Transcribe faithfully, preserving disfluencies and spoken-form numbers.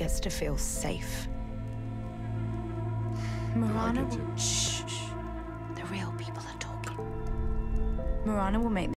gets to feel safe. Mirana get will... you. Shh, shh. The real people are talking. Mirana will make